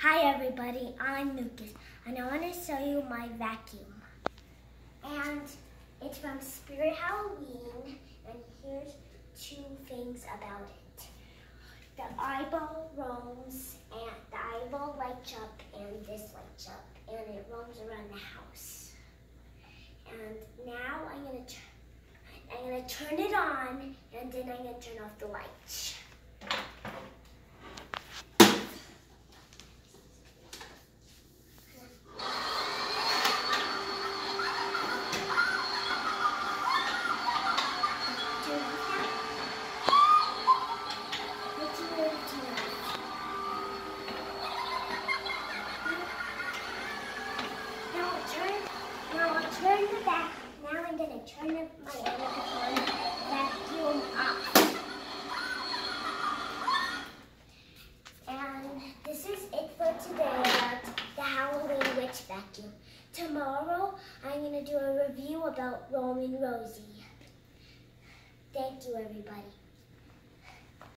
Hi everybody, I'm Lucas, and I want to show you my vacuum. And it's from Spirit Halloween, and here's two things about it. The eyeball roams, and the eyeball lights up, and this lights up, and it roams around the house. And now I'm gonna turn it on, and then I'm gonna turn off the lights. Now I'm going to turn my animatronic vacuum off. And this is it for today about the Halloween witch vacuum. Tomorrow I'm going to do a review about Roman Rosie. Thank you everybody.